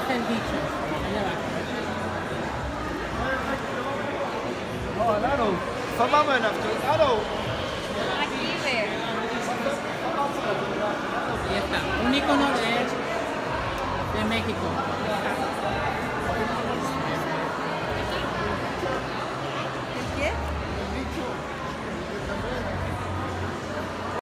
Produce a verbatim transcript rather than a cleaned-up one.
está el bicho. Allá va. Oh, an adult. For mama enough to adult. Aquí ver. Ahí está. Un icono de, de México.